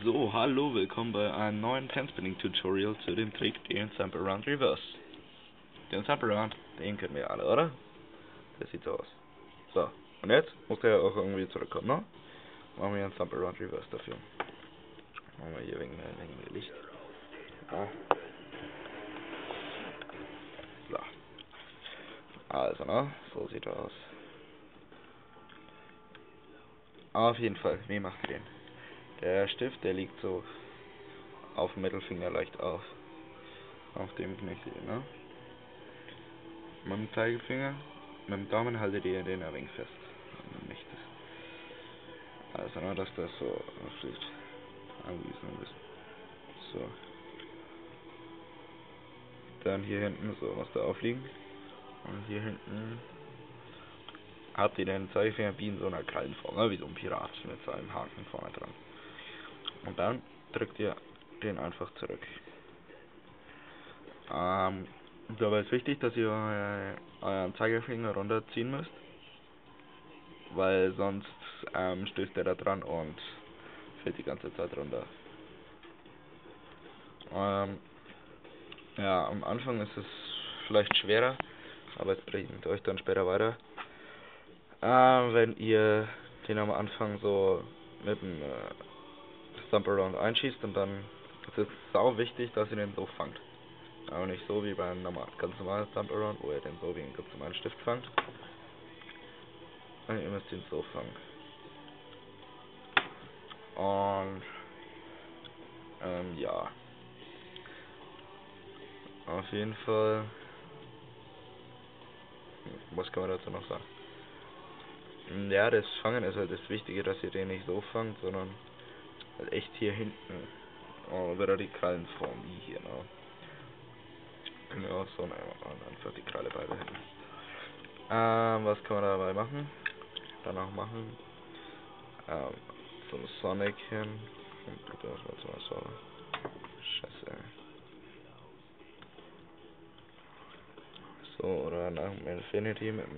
So, hallo, willkommen bei einem neuen Handspinning-Tutorial zu dem Trick, den Jump Around Reverse. Den Jump Around, den kennen wir alle, oder? Der sieht so aus. So, und jetzt muss der auch irgendwie zurückkommen, ne? Machen wir einen Jump Around Reverse dafür. Machen wir hier wegen der Licht. Ja. So. Also, ne? So sieht er aus. Auf jeden Fall, wie macht ihr den? Der Stift, der liegt so auf dem Mittelfinger leicht auf dem Knöchel, ne? Mit dem Zeigefinger, mit dem Daumen haltet ihr den ein wenig fest. Nicht das. Also nur, dass das so schlicht angewiesen ist. So. Dann hier hinten so was da aufliegen. Und hier hinten habt ihr den Zeigefinger wie in so einer Krallenform, ne? Wie so ein Pirat mit so einem Haken vorne dran. Und dann drückt ihr den einfach zurück. Dabei ist wichtig, dass ihr euren Zeigefinger runterziehen müsst, weil sonst stößt er da dran und fällt die ganze Zeit runter. Ja, am Anfang ist es vielleicht schwerer, aber es bringt euch dann später weiter. Wenn ihr den am Anfang so mit dem Stomp Around einschießt und dann ist es sau wichtig, dass ihr den so fangt. Aber nicht so wie beim ganz normalen Stomp Around, wo ihr den so wie einen ganz normalen Stift fangt. Ihr müsst ihn so fangen. Und ja. Auf jeden Fall. Was kann man dazu noch sagen? Ja, das Fangen ist halt das Wichtige, dass ihr den nicht so fangt, sondern halt echt hier hinten. Wieder die Krallenform, wie hier, ne? Können wir auch so einfach die Kralle beibehalten. Was kann man dabei machen? Danach machen. Zum Sonic hin. Und das war so. Scheiße. So, oder nach dem Infinity mit dem.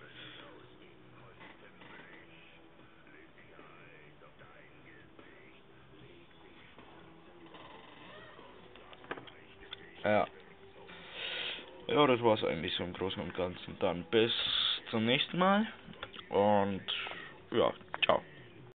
Ja. Ja, das war's eigentlich so im Großen und Ganzen. Dann bis zum nächsten Mal. Und ja,